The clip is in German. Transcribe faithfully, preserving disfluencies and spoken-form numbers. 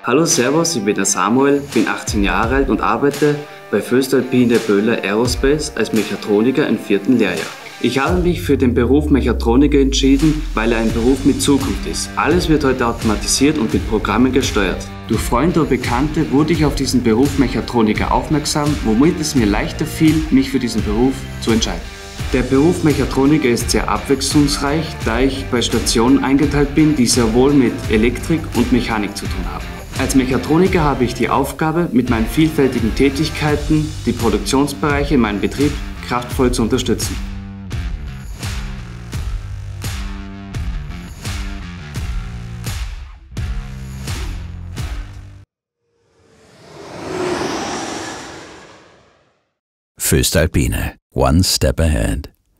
Hallo Servus, ich bin der Samuel, bin achtzehn Jahre alt und arbeite bei voestalpine Böhler Aerospace als Mechatroniker im vierten Lehrjahr. Ich habe mich für den Beruf Mechatroniker entschieden, weil er ein Beruf mit Zukunft ist. Alles wird heute automatisiert und mit Programmen gesteuert. Durch Freunde und Bekannte wurde ich auf diesen Beruf Mechatroniker aufmerksam, womit es mir leichter fiel, mich für diesen Beruf zu entscheiden. Der Beruf Mechatroniker ist sehr abwechslungsreich, da ich bei Stationen eingeteilt bin, die sehr wohl mit Elektrik und Mechanik zu tun haben. Als Mechatroniker habe ich die Aufgabe, mit meinen vielfältigen Tätigkeiten die Produktionsbereiche in meinem Betrieb kraftvoll zu unterstützen. voestalpine, one step ahead.